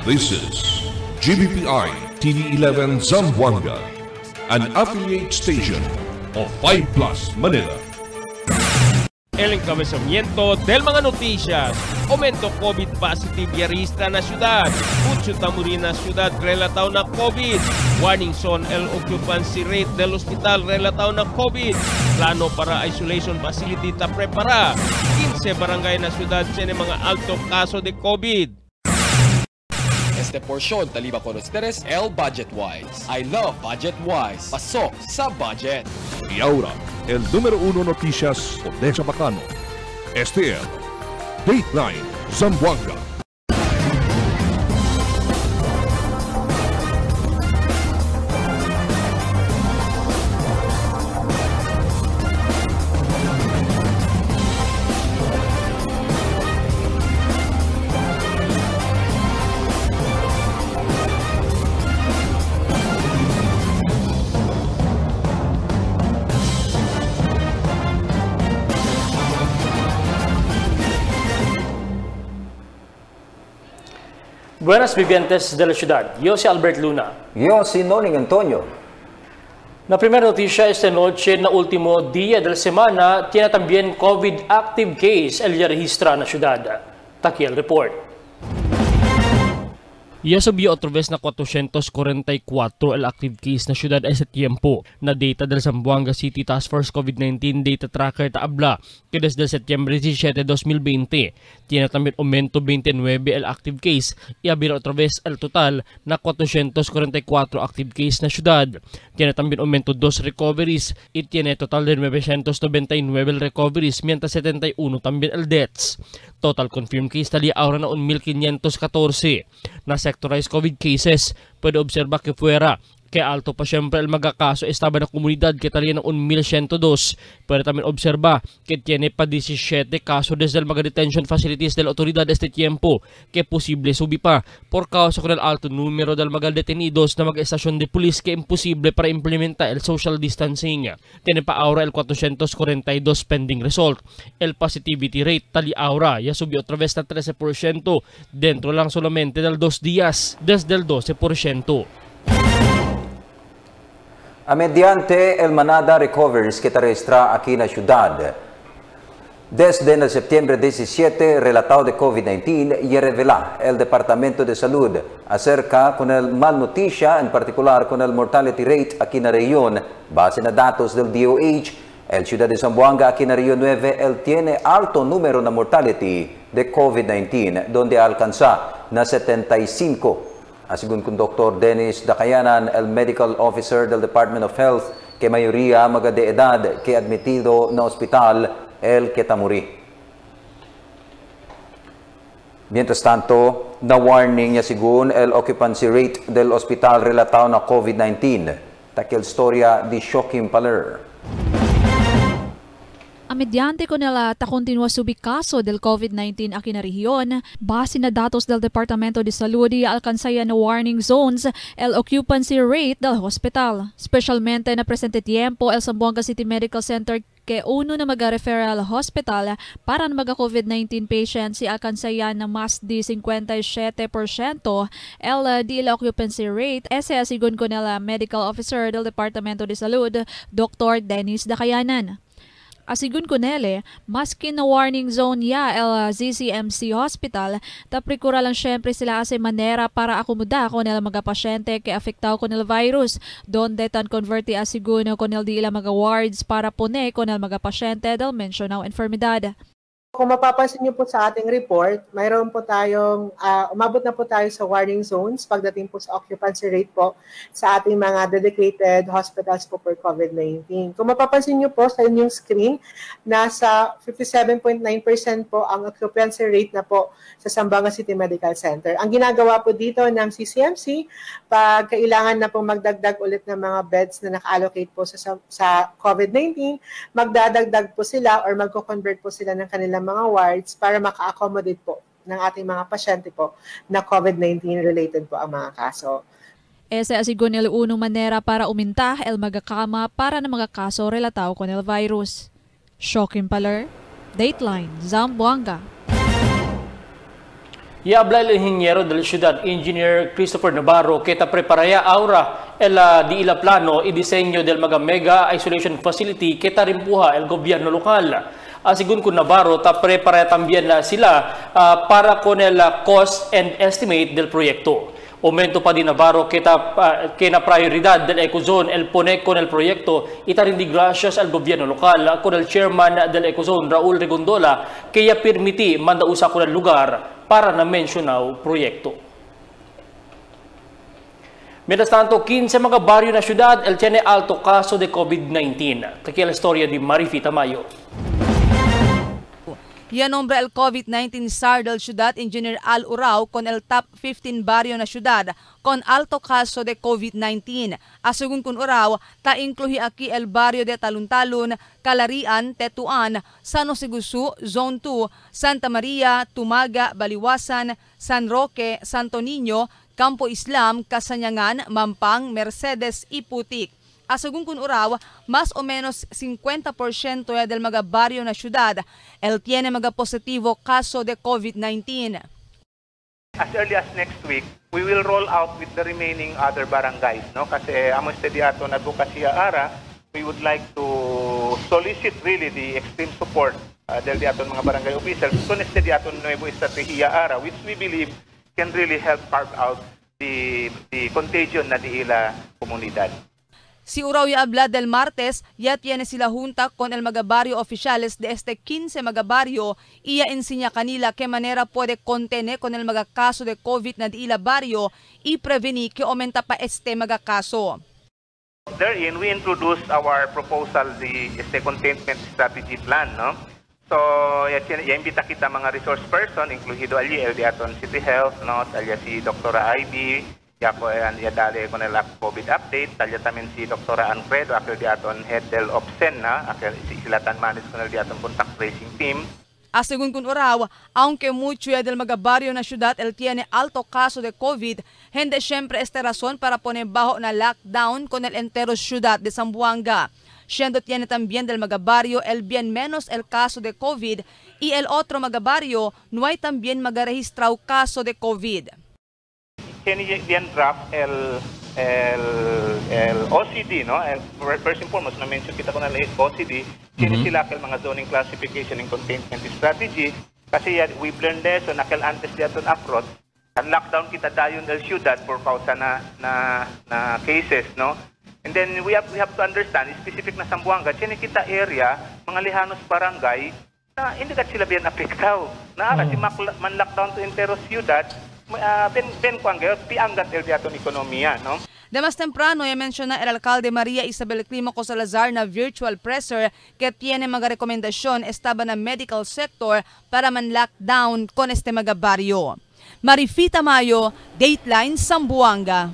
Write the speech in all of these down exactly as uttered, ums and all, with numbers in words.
This is G B P I T V eleven Zamboanga, an affiliate station of five Plus Manila. El encabezamiento del mga noticias. Aumento COVID positive yarista na syudad. Mucho Tamuri na syudad relataw na COVID. Warning zone el occupancy rate del hospital relataw na COVID. Plano para isolation facility ta prepara. quince barangay na syudad tiene mga alto kaso de COVID. Este porción taliba con ustedes el Budget Wise. I love Budget Wise. Pasok sa budget. Y ahora, el número uno noticias de Chabacano. Este es Dateline Zamboanga. Buenas vivientes de la ciudad. Yo si Albert Luna. Yo si Noling Antonio. La primera noticia esta noche na último día de la semana tiene también COVID active case el ya registra na ciudad. Taki el report. Ya subió otra vez na cuatrocientos cuarenta y cuatro el active case na syudad ese tiempo na data del Zamboanga City Task Force COVID nineteen Data Tracker taabla que desde septiembre diecisiete, dos mil veinte tiene también aumento veintinueve el active case y abrir otra vez el total na cuatrocientos cuarenta y cuatro active case na syudad. Tiene también aumento dos recoveries y tiene total de novecientos noventa y nueve el recoveries mientras setenta y uno también el deaths. Total confirmed case tali ahora na mil quinientos catorce. Na sectorized COVID cases, puede observar que fuera que alto pa siempre el magakaso estaba na komunidad que talía ng mil ciento dos. Puede también observar que tiene pa diecisiete casos desde el mga detention facilities del autoridad este tiempo que posible subi pa por causa con el alto número del mga detenidos na mga estasyon de pulis que imposible para implementar el social distancing. Tiene pa ahora el cuatrocientos cuarenta y dos pending result. El positivity rate tali ahora ya subió otra vez na trece por ciento dentro lang solamente del dos días desde el doce por ciento. A mediante el manada recoveries que registra aquí en la ciudad. Desde el septiembre diecisiete, relatado de COVID diecinueve, y revela el Departamento de Salud acerca con el mal noticia, en particular con el mortality rate aquí en la región, base en datos del D O H. El ciudad de Zamboanga aquí en la región nueve, él tiene alto número de mortality de COVID diecinueve, donde alcanza na setenta y cinco. Asigun con doctor Dennis Dacayanan, el medical officer del Department of Health, que mayoría mga de edad que admitido na hospital el que tamuri. Mientras tanto, na warning niya sigun el occupancy rate del hospital relatado na COVID nineteen. Takil storya di Shokim Paler. A mediante con el continuo subicaso del COVID nineteen aquí na rehiyon, base na datos del Departamento de Salud y alcanzaya na warning zones el occupancy rate del hospital. Specialmente na presente tiempo el Zamboanga City Medical Center que uno na mag-referral hospital para na mag-COVID nineteen patients si alcanzaya na mas di fifty-seven percent el di el occupancy rate. Ese asigun con el medical officer del Departamento de Salud, doctor Dennis Dacayanan. Asigun ko nele, maski na warning zone ya el Z C M C Hospital, taprikura lang syempre sila asa manera para akomoda con el mga pasyente que afektaw con el virus, donde tan converti asigun con el di ila mga wards para pone con el mga pasyente del mencionaw enfermedad. Kung mapapansin niyo po sa ating report, mayroon po tayong, uh, umabot na po tayo sa warning zones pagdating po sa occupancy rate po sa ating mga dedicated hospitals po for COVID nineteen. Kung mapapansin niyo po sa inyong screen, nasa fifty-seven point nine percent po ang occupancy rate na po sa Zamboanga City Medical Center. Ang ginagawa po dito ng C C M C, pag kailangan na po magdagdag ulit ng mga beds na naka-allocate po sa, sa COVID nineteen, magdadagdag po sila or magko-convert po sila ng kanilang mga wards para maka-accommodate po ng ating mga pasyente po na COVID nineteen related po ang mga kaso. Ese asigun el unong manera para uminta el magakama para na mga kaso relataw con el virus. Shokim Paler, Dateline Zamboanga. Y habla el ingeniero de la ciudad, Engineer Christopher Navarro, que ta preparaya ahora el uh, di ila plano y diseño del mga mega isolation facility que ta rimpuha el gobierno lokal. Uh, según con Navarro, ta preparaya también uh, sila uh, para con el uh, cost and estimate del proyecto. Aumento pa din Navarro que, ta, uh, que na prioridad del Ecozone el pone con el proyecto y ta rindi gracias al gobierno local uh, con el chairman del Ecozone, Raul Regondola, que ya permiti manda usa con el lugar para na mencionado proyecto. Mientras tanto, quince mga baryo na syudad el tiene alto caso de COVID nineteen. Aquí la historia de Marifita Mayo. Ya nombra el COVID nineteen S A R del ciudad Engineer Al Urao con el top fifteen barrio na ciudad con alto caso de COVID nineteen. Asugun kun Urao, ta incluye aquí el barrio de Taluntalun, Calarian, Tetuan, San Jose Gusu, Zone two, Santa Maria, Tumaga, Baliwasan, San Roque, Santo Niño, Campo Islam, Kasanyangan, Mampang, Mercedes y Putik. Asugun kun Urao, más o menos fifty percent ya del mga barrio na ciudad, el tiene mga positivo caso de COVID nineteen. As early as next week, we will roll out with the remaining other barangays, no? Kasi amo study aton advokasya ara, we would like to solicit really the extreme support uh, del di aton mga barangay officials kung study aton nuevo estratehiya ara, which we believe can really help carve out the the contagion na di ila komunidad. Si Urao ya habla del martes, ya tiene sila junta con el mga barrio oficiales de este quince mga barrio y ya enseña kanila que manera puede contener con el mga caso de COVID na di ila barrio y prevenir que aumenta pa este mga kaso. Therein, we introduced our proposal, the este containment strategy plan, no? So, ya, ya imbita kita mga resource person, incluido ali el di aton City Health, no? Talya si Doktora Ivy, ya ko ya dali ko nila COVID update, talya tamin si Doktora Anfredo, akil di aton head del OPSEN na, akil silatan manage ko nila di aton contact tracing team. Según con Urao, aunque mucho ya del mga barrio na ciudad el tiene alto caso de COVID, hindi siempre esta razón para poner bajo na lockdown con el entero ciudad de Zamboanga. Siendo tiene también del mga barrio el bien menos el caso de COVID y el otro mga barrio no hay también magaregistrado caso de COVID. Can you then draft el, el, el O C D, no? El, first and foremost, na-mention kita ko na O C D, kini mm-hmm. sila akil mga zoning classification and containment strategy, kasi ya, we've learned this, so nakil antes diaton approach, ang lockdown kita dayon del ciudad for causa na, na, na cases, no? And then we have, we have to understand, specific na Zamboanga, kini kita area, mga lihanos barangay, na hindi ka sila biyan apektaw. Naara, mm-hmm. si man lockdown to entero ciudad, Uh, ben ben kuangga piangat el diaton ekonomiya, no? De más temprano ya menciona el alcalde María Isabel Climaco Salazar na virtual presser que tiene mga rekomendasyon estaba na medical sector para man lockdown con este mga barrio. Marifita Mayo, Dateline, Zamboanga.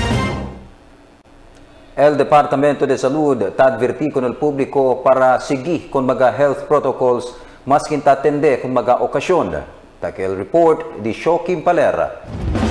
El Departamento de Salud ta-adverti con el público para seguir con mga health protocols mas kintatende con mga okasyon. Takel report di Shokim Palera.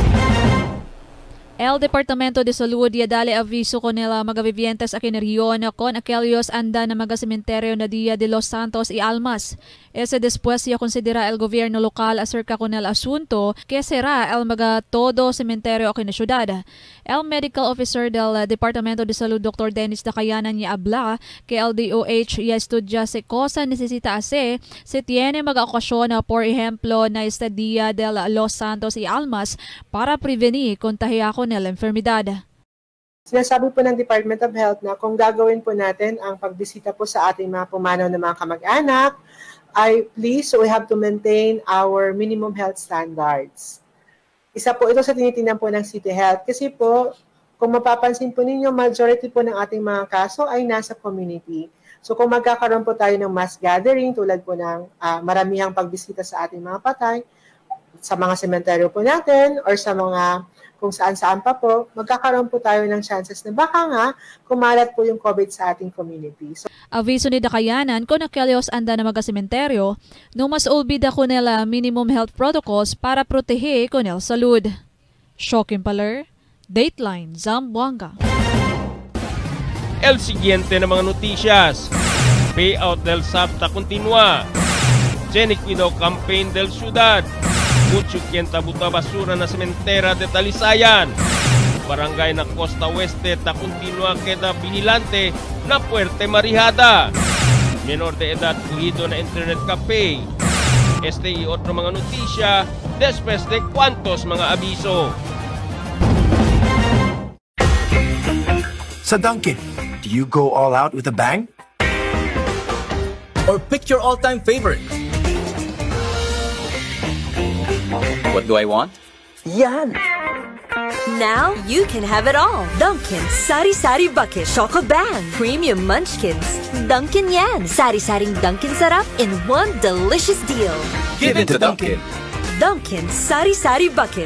El Departamento de Salud ya dali aviso con nila mga vivientes aquí en región con aquellos anda na mga cementerio na Dia de los Santos y Almas. Ese después ya considera el gobierno local acerca con el asunto que será el mga todo cementerio aquí en la ciudad. El medical officer del Departamento de Salud, doctor Dennis Dacayanan, ya habla que el D O H ya estudia se cosa necesita hacer si tiene mga okasyon, por ejemplo, na este Dia de los Santos y Almas para prevenir contagio con la enfermedad. Sinasabi po ng Department of Health na kung gagawin po natin ang pagbisita po sa ating mga pumanaw na mga kamag-anak, ay please, so we have to maintain our minimum health standards. Isa po ito sa tinitingnan po ng City Health kasi po, kung mapapansin po ninyo, majority po ng ating mga kaso ay nasa community. So kung magkakaroon po tayo ng mass gathering tulad po ng uh, maramihang pagbisita sa ating mga patay, sa mga sementeryo po natin or sa mga kung saan-saan pa po, magkakaroon po tayo ng chances na baka nga kumalat po yung COVID sa ating community. So, aviso ni Dacayanan kung aquellos anda na mga sementeryo, no mas olbida ko nila minimum health protocols para protehe con el salud. Shokim Paler, Dateline, Zamboanga. El siguiente na mga noticias. Payout del SAPTA continua. Genic Widow Campaign del Ciudad. Utsukyenta buta basura na sementera de Talisayan. Barangay na Costa Oeste ta continua queda vigilante na Puerte Marihada. Menor de edad puhido na internet cafe. Este y otro mga notisya después de cuantos mga abiso. Sa Dunkin', do you go all out with a bang? Or pick your all-time favorite? What do I want? Yan! Now you can have it all. Dunkin' Sari Sari Bucket Choco Bang Premium Munchkins. Dunkin' Yan. Sari-saring Dunkin' sarap in one delicious deal. Give it to Dunkin'. Dunkin' Sari Sari Bucket.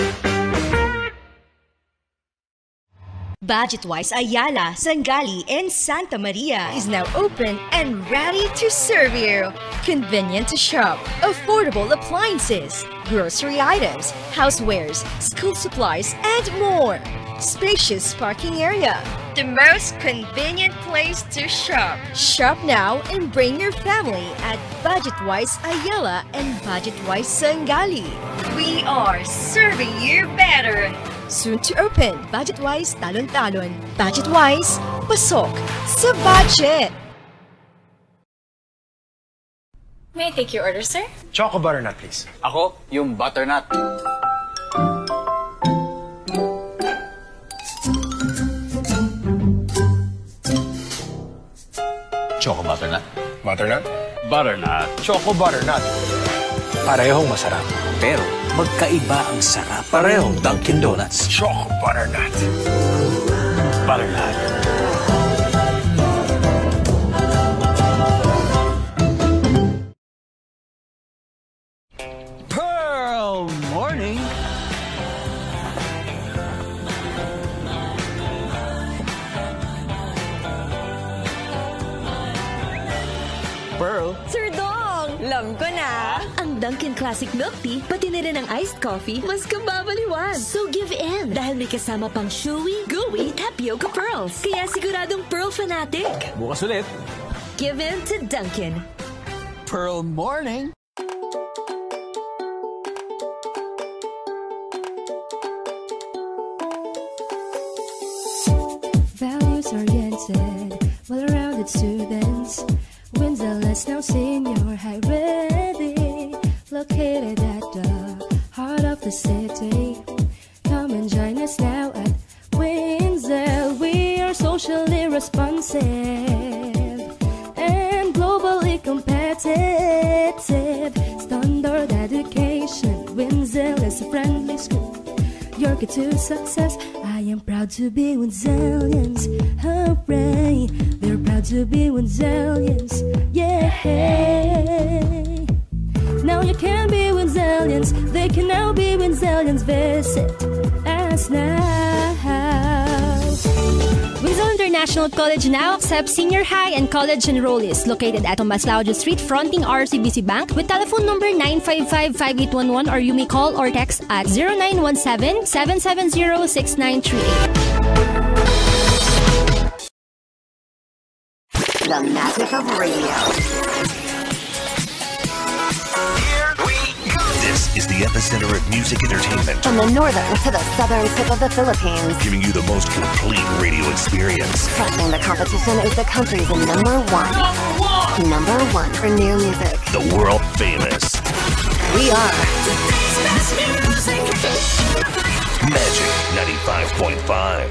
Budget-wise Ayala, Sangali, and Santa Maria is now open and ready to serve you. Convenient to shop, affordable appliances, grocery items, housewares, school supplies, and more. Spacious parking area. The most convenient place to shop. Shop now and bring your family at Budget-wise Ayala and Budget-wise Sangali. We are serving you better. Soon to open, Budget-wise Talon-Talon. Budget-wise, pasok sa budget. May I take your order, sir? Choco butternut, please. Ako, yung butternut. Choco butternut. Butternut? Butternut. Choco butternut. Parehong masarap. Pero magkaiba ang sarap. Parehong Dunkin' Donuts. Choco butternut. Butternut. Pearl morning. Pearl? Sir Dong! Alam ko na! Ang Dunkin' Classic Milk Tea, pati na rin ang iced coffee, mas kababaliwan. So give in! Dahil may kasama pang chewy, gooey, tapioca pearls. Kaya siguradong Pearl fanatic. Bukas ulit. Give in to Dunkin'. Pearl morning. Values-oriented, well-rounded students. Windsor-less now senior high ready, located at the heart of the city. Come and join us now at Windsor. We are socially responsive and globally competitive. Standard education, Windsor is a friendly school. Your key to success. I am proud to be Windsorians. Hooray! They're proud to be Windsorians. Yeah! Now you can be Windsorians. They can now be Windsorians. Visit us now. Windsor International College now accepts senior high and college enrollees located at Tomas Laudio Street fronting R C B C Bank with telephone number nine five five, five eight one one or you may call or text at zero nine one seven, seven seven zero, six nine three eight. The magic of radio. This is the epicenter of music entertainment. From the northern to the southern tip of the Philippines. Giving you the most complete radio experience. Crushing the competition is the country's number one. Number one! Number one for new music. The world famous. We are today's best music. Magic ninety-five point five.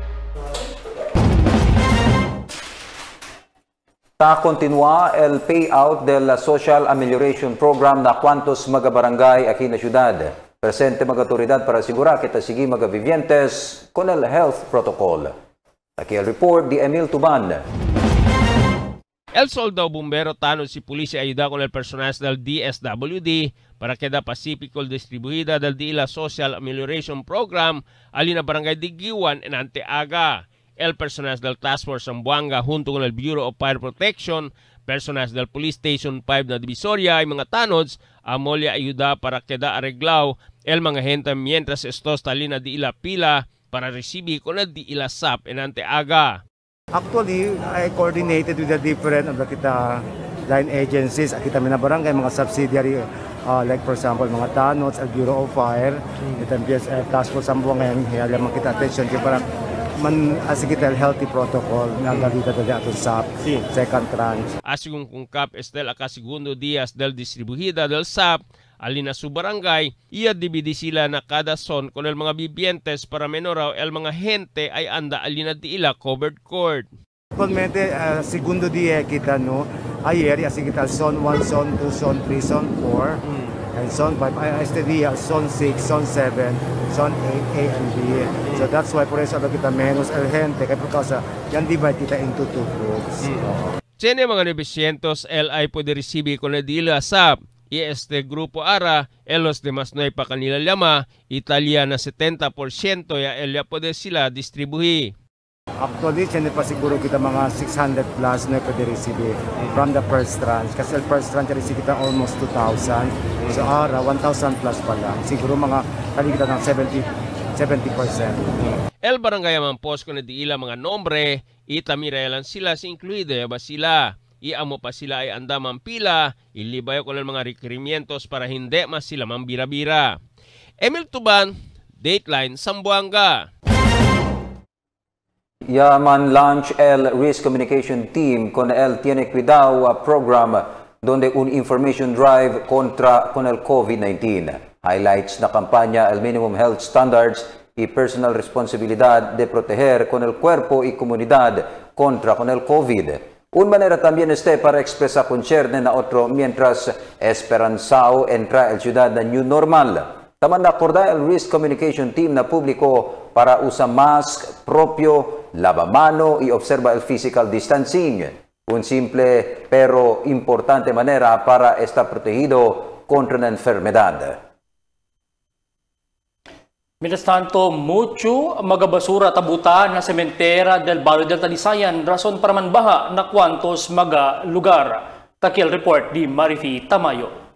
Ta continua el payout del Social Amelioration Program na cuantos mga barangay aquí na syudad. Presente mga autoridad para asegurar kita sige mga vivientes con el health protocol. Aquí el report di Emil Tuban. El soldado bombero tano si pulisya ayuda con el personal del D S W D para queda Pacifico distribuida del D I L A Social Amelioration Program alina barangay Digiwan en Anteaga. El personal del Task Force Zamboanga junto con el Bureau of Fire Protection, personal del Police Station five na Divisoria ay mga tanods, amolya ayuda para queda arreglaw el mga gente mientras estos talina di ila pila para recibir con el di ila S A P en Anteaga. Actually, I coordinated with the different of the kita line agencies, kita mina barangay, mga subsidiary Uh, like for example, mga tanots, el Bureau of Fire, mm. itang P S F, task force ang buwangan, kaya lamang kita attention, kaya parang man asigital healthy protocol na galita dali ato sa second tranche. Asigong kung kap estel aka segundo días del distribuida del S A P, alina su barangay, iya dividi sila na kada son con el mga vivientes para menoraw el mga gente ay anda alina di ila covered court. Actualmente, uh, segundo día kita no, ayer asigital son one, son two, son three, son four, mm. and son five, este día son six, son seven, son eight, A and B. Mm. So that's why por eso kita menos el gente, kaya por causa yan divide kita into two groups. Mm. Uh, Tiene mga novecientos el ay puede recibir con el dila S A P. Y este grupo ara, en los demás no hay pa kanila llama, Italia na setenta por ciento ya el ya puede sila distribuir. Actually, hindi pa siguro kita mga six hundred plus na pwede receive from the first tranche. Kasi el first tranche receive kita almost two thousand. So ara, one thousand plus pa lang. Siguro mga kali kita ng seventy percent. El barangay mampos ko na di ila mga nombre, itamirayalan sila si incluido ba sila. Iamo pa sila ay andamang pila, ilibayo ko ng mga requirimientos para hindi mas sila mambira-bira. Emil Tuban, Dateline, Zamboanga. Yaman launch el Risk Communication Team con el Tiene Cuidado program donde un information drive contra con el COVID nineteen. Highlights na kampanya el minimum health standards y personal responsabilidad de proteger con el cuerpo y comunidad contra con el COVID. Un manera también este para expresar concerne na otro mientras esperanzao entra el ciudad na new normal. Taman na acorda el Risk Communication Team na publiko para usa mask propio, lavamano y observa el physical distancing. Un simple pero importante manera para estar protegido contra la enfermedad. Mientras tanto, mucho magabasura tabuta na sementera del Barrio del Talisayan, rason para manbaha na kwantos maga lugar. Takil report di Marifi Tamayo.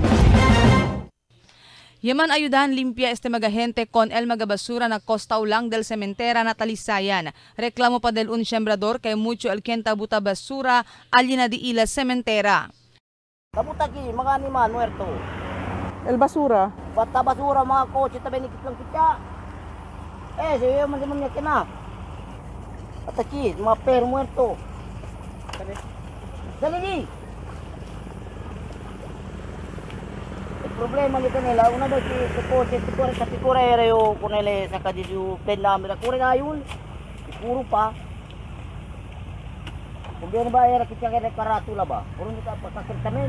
Yaman ayudahan limpia este magahente con el magabasura na costaulang del sementera na Talisayan. Reklamo pa del un sembrador kay mucho el kenta buta basura alina di ila sementera. Tabuta ki mga animal muerto. El basura. Bata basura mga kotse tabi nikit lang kita. Eh, siya man naman niya kina. Ataki, mga per muerto. Dali di. Problema nito nila, una daw si kotse, tikore sa tikore rayo kunele sa kadiju pen namin, kure ngayon, puro pa. Kung di ba era kita kaya karatula ba? Puro nito pagkakitamin.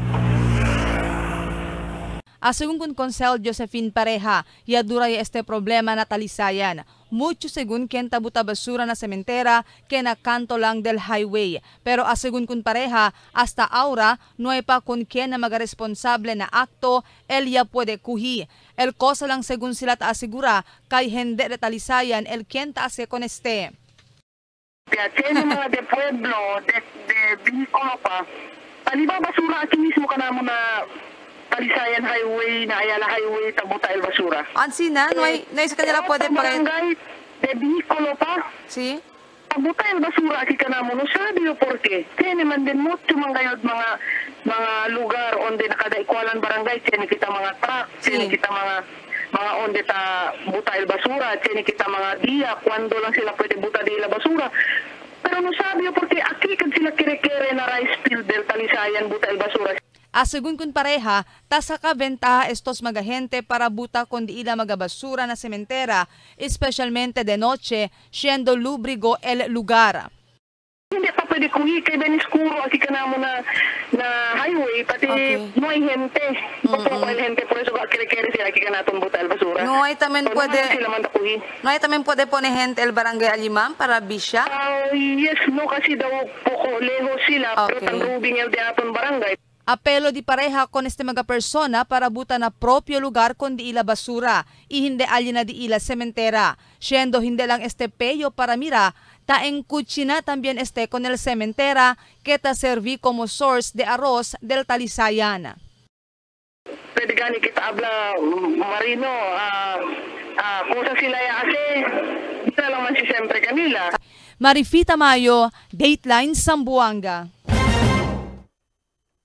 Asegun kun Consel Josephine Pareja, yadura este problema na Talisayan. Mucho según kenta buta basura na sementera que na kanto lang del highway. Pero asegun kun Pareja, hasta ahora no hay pa kun kien na magaresponsable na akto, el ya puede kuhi. El cosa lang según sila taasegura, kay hende de Talisayan el kien taase con este. Tiene mga de pueblo, de, de vehículo pa. Paliba basura aquí mismo ka na mo na Talisayan Highway, na Ayala Highway, tabuta el basura. Ansi na, no hay, no hay sa kanila pwede pa kayo. De vehículo pa. Si? Tabuta el basura aquí ka na mo. No sabi yo por qué. Tiene man din mo tumang gayod mga mga lugar onde nakadaikwalan barangay. Tiene kita mga truck, tiene kita mga mga onde ta buta el basura, tiene kita mga dia, cuando lang sila pwede buta di la basura. Pero no sabi yo por qué aquí kad sila kire-kire na rice field del Talisayan buta el basura. Asegun kun Pareja, tasaka bentaha estos magahente para buta kundi ila magabasura na sementera, especialmente de noche, siendo lubrigo el lugar. Hindi pa pwede kuhi kay Beniskuro, aki ka na mo na, na highway, pati okay. No hay gente. Papo mm -hmm. gente, por eso kire-kire sila, aki ka na itong buta el basura. No hay tamen so, pwede, no hay tamen pwede pone gente el barangay Alimam para bisya? Uh, yes, no, kasi daw poko leho sila, okay. Pero tangrubing el de atong barangay. Apelo di Pareja con este mga persona para buta na propio lugar kundi ila basura y hindi alya na di ila sementera. Siendo hindi lang este peyo para mira, taeng kutsina también este con el sementera que ta serví como source de arroz del Talisayan. Pwede gani kita habla marino, uh, uh, kusa sila ya kasi, di na lang man si siyempre kanila. Marifi Tamayo, Dateline Zamboanga.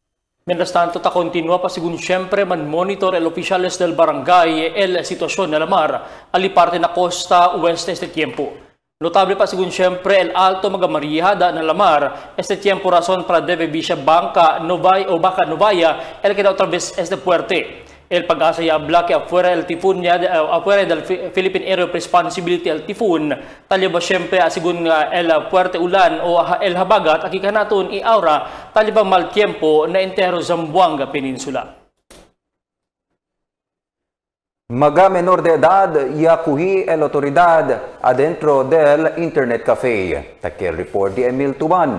Mientras tanto, ta continua pa sigun siyempre man monitor el oficiales del barangay el sitwasyon na lamar ali parte na costa oeste este tiempo. Notable pa sigun siyempre el alto magamarihada na lamar este tiempo razón para debe bisya banca novay o baka novaya el que otra vez este puerte. El pag-asa ya habla que afuera el tifun ya uh, afuera del Philippine Area of Responsibility el tifun talya ba siyempre asigun uh, el puerte ulan o el habagat akikanaton i aura talya ba mal tiempo na entero Zamboanga Peninsula. Maga menor de edad yakuhi el autoridad adentro del internet cafe. Takil report di Emil Tuban.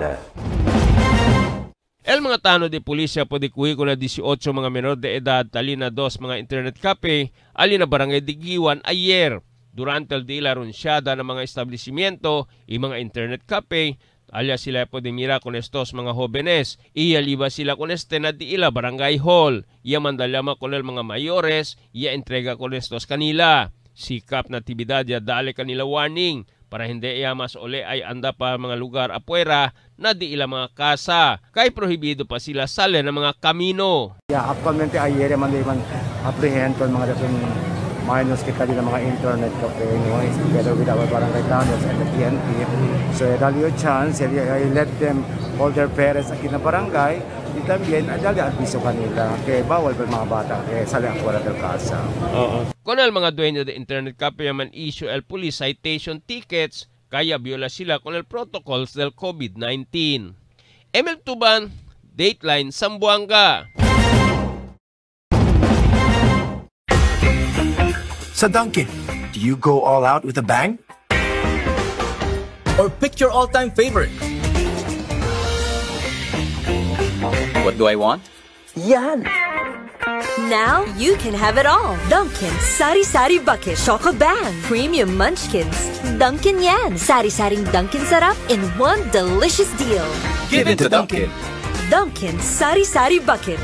El mga tano de pulisya pwede kuhi ko na eighteen mga menor de edad talina dos mga internet cafe alina barangay Digiwan ayer. Durante el dila runsyada ng mga establishmento i mga internet cafe alya sila pwede mira con estos mga jóvenes iya liba sila con este na di ila barangay hall iya mandalama con el mga mayores iya entrega con estos kanila. Sikap na tibidad ya dali kanila warning para hindi iya mas uli ay anda pa mga lugar apuera na di ila mga kasa. Kay prohibido pa sila sali ng mga kamino. Yeah, actualmente ayer man di man apprehend kon mga dating minus kita din ng mga internet cafe no, together with our barangay councils and the P N P. So dali yung chance, I let them hold their parents aquí na barangay. Di también dali adviso kanila kay bawal pa mga bata kay sali afuera del casa. Oo. Kung el mga dueño de internet cafe man issue el police citation tickets, kaya viola sila con el protocols del COVID nineteen. Emil Tuban, Dateline, Zamboanga. Sa Dunkin', do you go all out with a bang? Or pick your all-time favorite? What do I want? Yan! Now you can have it all. Dunkin' Sari Sari Bucket Choco Bang Premium Munchkins. Dunkin' Yan. Sari Saring Dunkin' Sarap in one delicious deal. Give it to Dunkin'. Dunkin' Sari Sari Bucket.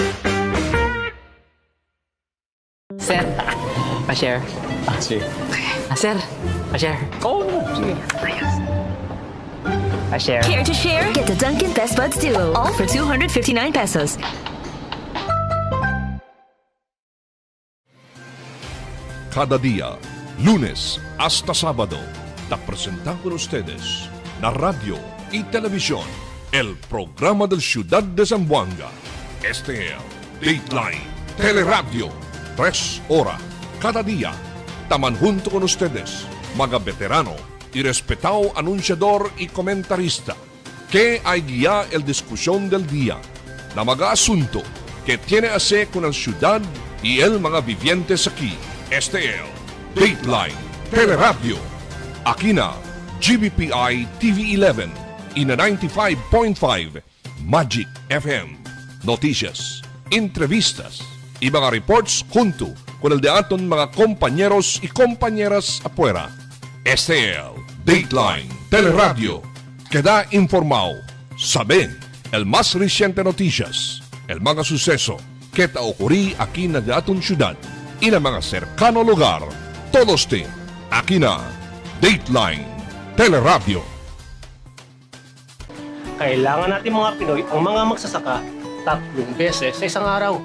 Sir, pa-share. Ah, sige. Ah, sir, pa-share. Oh, sige. Pa-share. Care to share? Get the Dunkin' Best Buds Duo. All for two hundred fifty-nine pesos. Cada día, lunes hasta sábado, te presentan con ustedes la radio y televisión, el programa del Ciudad de Zamboanga. Este es Dateline Teleradio, tres horas cada día. Taman junto con ustedes, mga veterano y respetado anunciador y comentarista, que hay guía el discusión del día, na mga asunto que tiene a hacer con el ciudad y el mga vivientes aquí. Este es Dateline Teleradio. Aquí na G B P I T V eleven y na ninety-five point five Magic F M. Noticias, entrevistas y mga reports junto con el de aton mga compañeros y compañeras afuera. Este es Dateline Teleradio. Queda informado, saben el más reciente noticias, el mga suceso que te ocurrí aquí na de aton ciudad y na mga cercano lugar. Todos te aquí na Dateline Teleradio. Kailangan natin mga Pinoy ang mga magsasaka tatlong beses sa isang araw.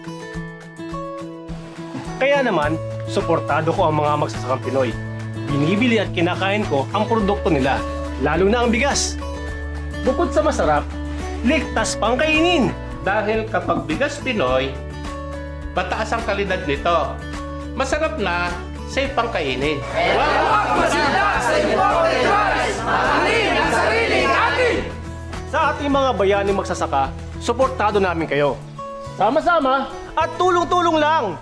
Kaya naman, suportado ko ang mga magsasakang Pinoy. Binibili at kinakain ko ang produkto nila, lalo na ang bigas. Bukod sa masarap, ligtas pang kainin. Dahil kapag bigas Pinoy, mataas ang kalidad nito. Masarap na, safe pang kainin. Sa ating mga bayani magsasaka, suportado namin kayo. Sama-sama at tulong-tulong lang!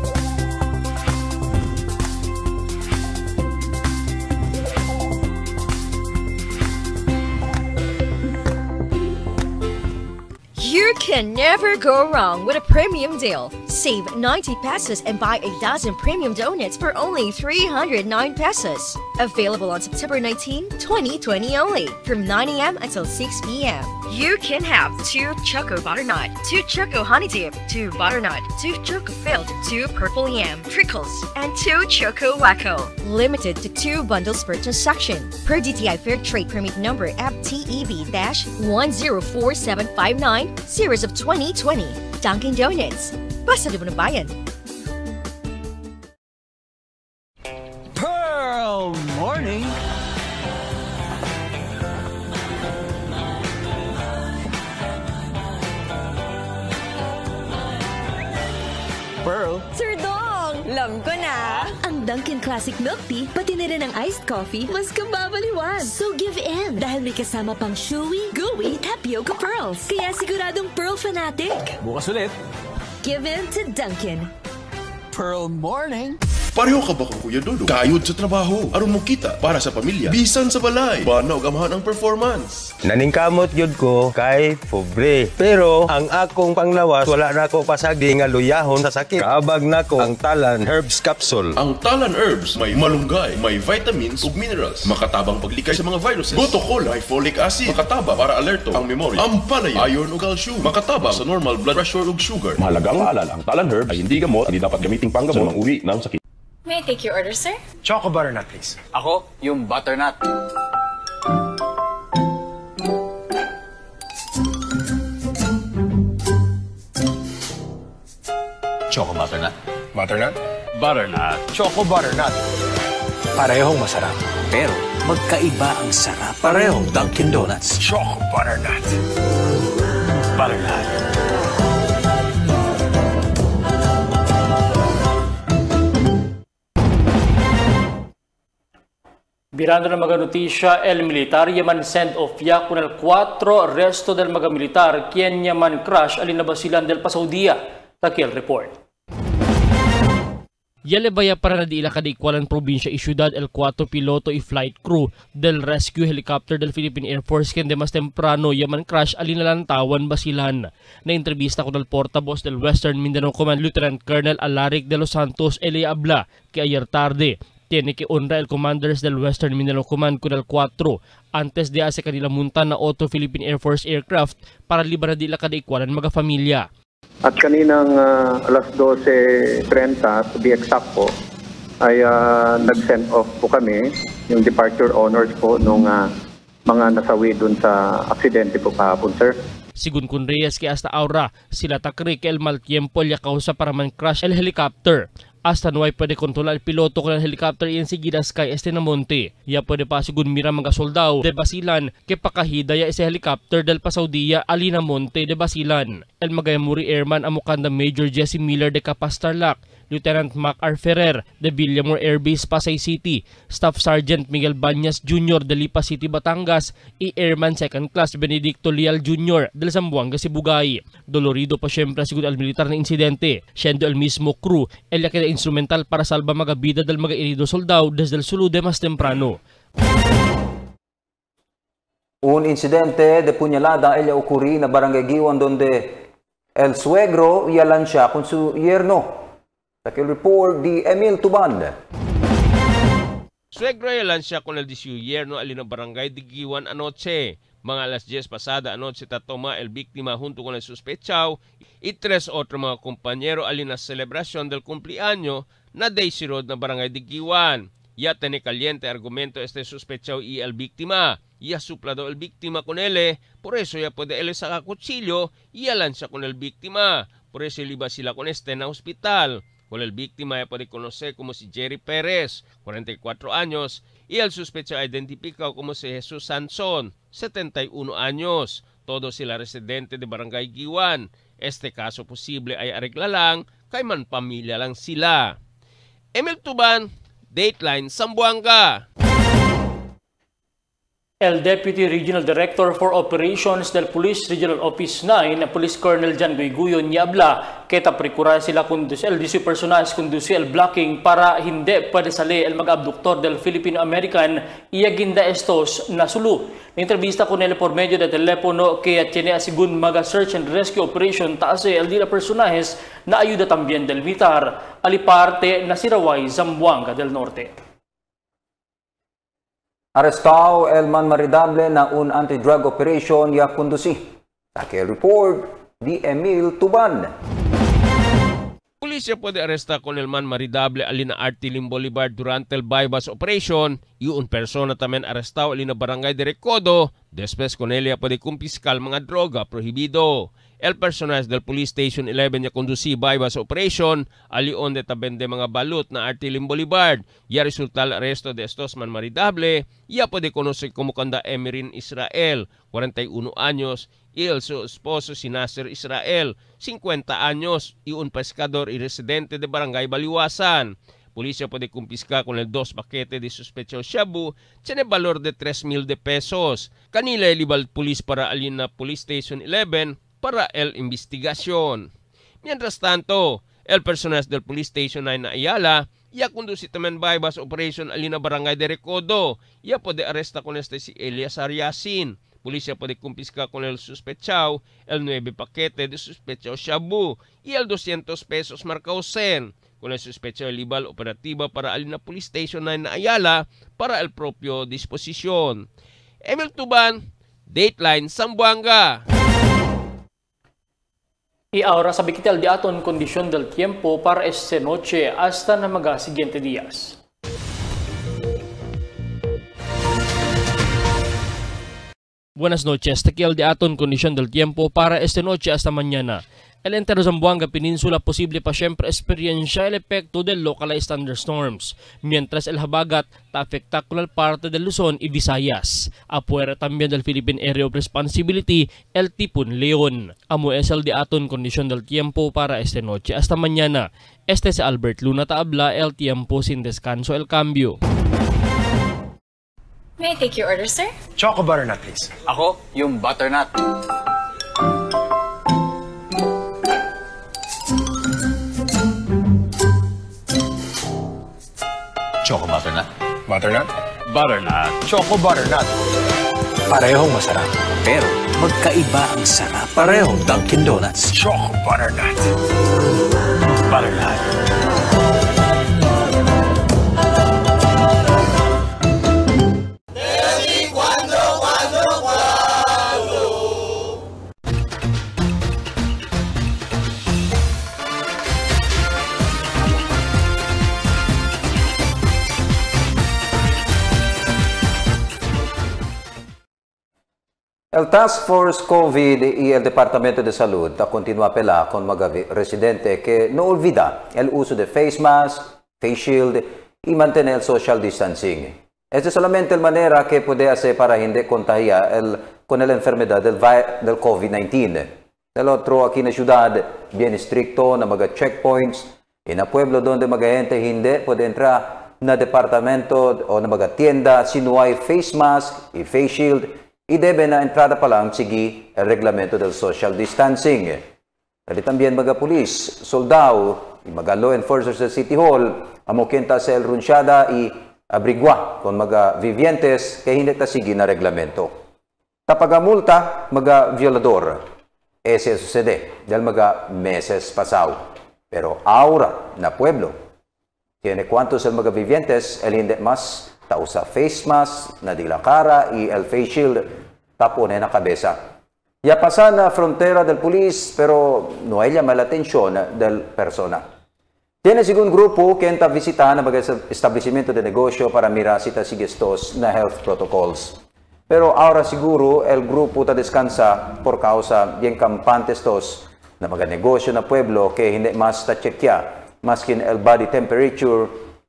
You can never go wrong with a premium deal. Save ninety pesos and buy a dozen premium donuts for only three hundred nine pesos. Available on September nineteenth, twenty twenty only, from nine a m until six p m you can have two Choco Butternut, two Choco Honey Dip, two Butternut, two Choco Filled, two Purple Yam, Trickles, and two Choco Wacko. Limited to two bundles per transaction. Per D T I Fair Trade Permit Number F T E B one zero four seven five nine, Series of twenty twenty. Dunkin' Donuts. Basta di mo na bayan. Pearl Morning. Pearl. Sir Dong! Alam ko na! Ang Dunkin' Classic Milk Tea, pati na rin ang iced coffee, mas kababaliwan. So give in! Dahil may kasama pang chewy, gooey, tapioca pearls. Kaya siguradong Pearl fanatic. Bukas ulit. Give in to Dunkin'. Pearl Morning. Pareho ka ba kang Kuya Dolo? Kayod sa trabaho, aron mo kita para sa pamilya. Bisan sa balay, banaw gamahan ang performance. Naningkamot yun ko kay pobre. Pero ang akong panglawas, wala na ako pasagdi nga luyahon sa sakit. Kaabag na ko ang Talan Herbs Capsule. Ang Talan Herbs may malunggay, may vitamins ug minerals. Makatabang paglikay sa mga viruses. Botocola, may folic acid. Makataba para alerto ang memory. Ang palay, iron ug calcium. Makatabang sa normal blood pressure ug sugar. Mahalagang maalala, ang Talan Herbs ay hindi gamot, hindi dapat gamiting panggamot ng uri ng sakit. May I take your order, sir? Choco Butternut, please. Ako, yung butternut. Choco Butternut. Butternut? Butternut. Choco Butternut. Parehong masarap. Pero magkaiba ang sarap. Parehong Dunkin' Donuts. Choco Butternut. Butternut. Virando ng mga notisya, el militar yaman send off ya con el cuatro resto del mga militar quien yaman crash alin na basilan del Pasaudia. Takil report. Yalebaya para na diila kadaikwalan probinsya y ciudad el cuatro piloto y flight crew del rescue helicopter del Philippine Air Force kende mas temprano yaman crash alin na lantawan basilan. Na entrevista ko del portavoz del Western Mindanao Command Lieutenant Colonel Alaric de los Santos Elia Abla que ayer tarde tiene que honra el commanders del Western Mindanao Command con el cuatro antes de hace kanila munta na otro Philippine Air Force aircraft para libera dila kadaikwalan mga familia. At kaninang uh, alas dose treinta, to be exact po, ay uh, nag-send off po kami yung departure honors po nung uh, mga nasawi dun sa aksidente po kahapon, sir. Sigun kun Reyes que hasta ahora sila takri que el mal tiempo ya causa para man crash el helicopter. Hasta no hay puede controlar el piloto con el helicopter y enseguida sky este na monte. Ya puede pa sigun mira mga soldado de Basilan que pakahida ya ese helicopter del Pasaudia alina monte de Basilan. El magayamuri airman amukanda Major Jesse Miller de Capastarlac, Lieutenant Mac R. Ferrer de Villamor Air Base, Pasay City, Staff Sergeant Miguel Banyas Junior de Lipa City, Batangas, y Airman Second Class Benedicto Lial Junior del Zamboanga, Sibugay. Dolorido pa siyempre siguro al militar na insidente, siendo el mismo crew el que instrumental para salva mga vida del mga herido soldado desde el Sulu de mas temprano. Un incidente de puñalada ella ocurrí na Barangay Giwan donde el suegro y alansya con su yerno. Takil report di Emil Tuban. Suegro y alansya con el di su yerno alino Barangay de Giwan anoche. Mga alas diez pasada anoche tatoma el víctima junto con el sospechado y tres otros mga compañero alin na celebración del cumpleaños na Daisy Road na Barangay de Giwan. Ya tiene caliente argumento este sospechado y el víctima. Ya suplado el víctima con él, por eso ya puede él sacar cuchillo y alansya con el víctima. Por eso iba sila con este na hospital. Con el víctima ya puede conocer como si Jerry Pérez, cuarenta y cuatro años, y el sospechado identificado como si Jesús Sansón, setenta y uno años. Todos sila residente de Barangay Giwan. Este caso posible ay arregla lang, kay man pamilya lang sila. Emil Tuban, Dateline, Zamboanga. El Deputy Regional Director for Operations del Police Regional Office nine, Police Colonel Jan Guiguyo niabla, kita prikurar sila kundus el disu personas kundusi el blocking para hindi pwede sali el mag-abduktor del Filipino-American iaginda estos na sulu. Na entrevista ko nila por medio de telepono kaya tiene asigun maga search and rescue operation taase el dila personajes na ayuda tambien del militar aliparte na Siraway, Zamboanga del Norte. Arrestado el manmaridable na un anti-drug operation ya conduci. Sa report, di Emil Tuban. Pulisya pwede aresta con el manmaridable alina Artiling Bolivar durante el bypass operation. Yun persona tamen arrestado alina barangay de Recodo. Después con ella pwede kumpiskal mga droga prohibido. El personal del Police Station eleven niya conduci bypass operation, alion de tabende mga balut na Artiling Bolivar. Ya resulta el arresto de estos manmaridable, ya puede conocer como kanda Emerin Israel, cuarenta y uno años, y el su esposo si Nasser Israel, cincuenta años, y un pescador y residente de Barangay Baliwasan. Pulisya puede kumpiska con el dos paquete de sospechoso shabu, tiene valor de tres mil de pesos. Kanila ilibal pulis para alin na Police Station eleven, para el investigación. Mientras tanto, el personal del Police Station nine na Ayala ya conduce también bypass operation alina barangay de Recodo. Ya puede arresta con este si Elias Ariasin. Pulisya puede kumpiska con el sospechado el nueve paquete de sospechado shabu y el doscientos pesos marcausen. Con el sospechado libal operativa para alina Police Station nine na Ayala para el propio disposición. Emil Tuban, Dateline Zamboanga. Y ahora sabi kita di aton kondisyon del tiempo para este noche hasta na mga siguiente días. Buenas noches, tequiel de aton kondisyon del tiempo para este noche hasta mañana. El entero Zamboanga Peninsula posible pa siempre experiencia el epekto del localized thunderstorms, mientras el habagat ta afecta con el parte de Luzon y Visayas. Afuera también del Philippine Area of Responsibility, el tipon Leon. Amo es el de aton kondisyon del tiempo para este noche hasta mañana. Este es Albert Luna Taabla, el tiempo sin descanso el cambio. May I take your order, sir? Choco butternut, please. Ako, yung butternut. Choco butternut. Butternut? Butternut. Choco butternut. Parehong masarap. Pero magkaiba ang sarap. Parehong Dunkin' Donuts. Choco butternut. Butternut. El Task Force COVID y el Departamento de Salud ta continua pela con mga residente que no olvida el uso de face mask, face shield y mantener el social distancing. Esta es solamente la manera que puede hacer para hindi contagiar el, con la enfermedad del, del COVID nineteen. El otro, aquí en la ciudad, bien estricto na mga checkpoints. En el pueblo donde mga gente hindi puede entrar na departamento o na mga tienda si no hay face mask y face shield. Y debe na entrada pa lang sige el reglamento del social distancing. Dali también mga pulis, soldado, y mga law enforcers sa City Hall, amo kenta sa el runsyada y abrigwa con mga vivientes kaya hindi ta sige na reglamento. Tapagamulta, mga violador, ese sucede dahil mga meses pasaw. Pero ahora na pueblo, tiene cuantos el mga vivientes, el hindi mas ta usa face mask na di la cara y el face shield tapone na kabeza. Ya pasa na frontera del police pero no hay llama la atención del persona. Tiene sigun grupo que enta visita na mga establecimiento de negosyo para mirar si ta sigestos na health protocols. Pero ahora siguro el grupo ta descansa por causa bien campantes tos na mga negosyo na pueblo que hindi mas ta checkya maskin el body temperature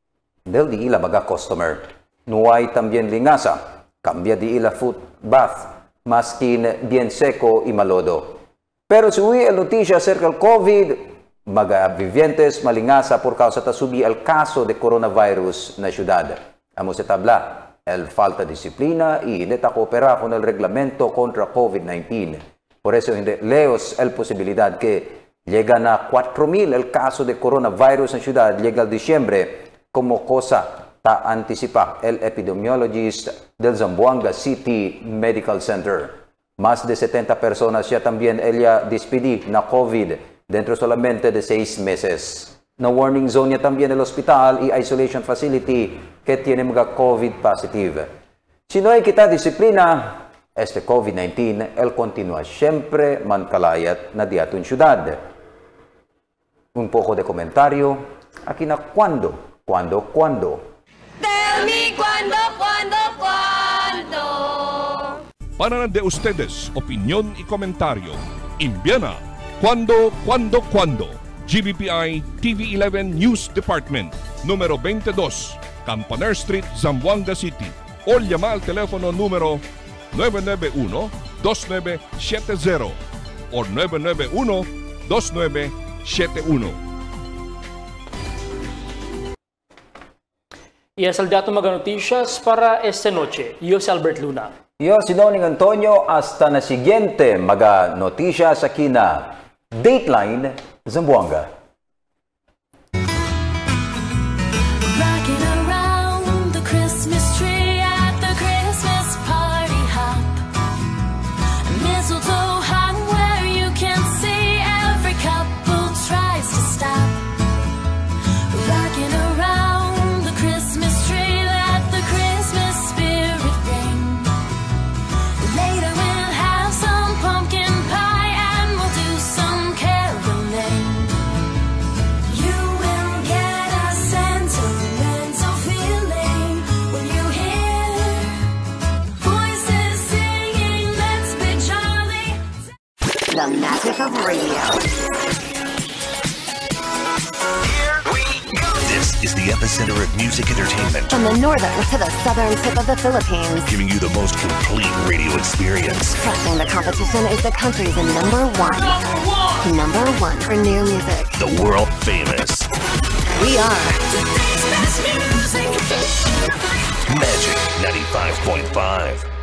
del di ila mga customer. No hay también lingasa, cambia di ila foot bath, maskin bien seco y malodo. Pero si huwi el noticia acerca del COVID, mga vivientes malingasa por causa ta subi el caso de coronavirus na ciudad. Amo se tabla, el falta disciplina y hindi ta coopera con el reglamento contra COVID nineteen. Por eso hindi leos el posibilidad que llega na cuatro mil el caso de coronavirus na ciudad, llega al diciembre como cosa ta anticipa el epidemiologist del Zamboanga City Medical Center. Más de setenta personas ya también ella despedí na COVID dentro solamente de seis meses. Na warning zone ya también el hospital y isolation facility que tiene mga COVID positive. Si no hay kita disiplina, este COVID nineteen el continúa siempre mancalayat na diatun ciudad. Un poco de comentario, aquí na cuando, cuando, cuando. Tell me cuando, cuando, cuando. Para de ustedes, opinión y comentario. Envíana cuando, cuando, cuando. G B P I T V eleven News Department, número veintidós, Campaner Street, Zamboanga City. O llama al teléfono número nueve nueve uno, dos nueve siete cero o nueve nueve uno, dos nueve siete uno. Y es el dato mga noticias para esta noche. Yo soy Albert Luna. Yo si Doning Antonio, hasta na siguiente mga noticias aquí na Dateline Zamboanga. Rocking around the Christmas tree at the Christmas party hop. Mistletoe hung where you can see every couple tries to stop. Rocking around the Christmas tree, let the Christmas spirit ring. Later we'll have some pumpkin pie and we'll do some caroling. You will get a sentimental feeling when you hear voices singing, let's be jolly. The magic of radio. This is the epicenter of music entertainment, From the northern to the southern tip of the Philippines. giving you the most complete radio experience. Crushing the competition is the country's number one. Number one! Number one for new music. The world famous We are Magic ninety-five point five.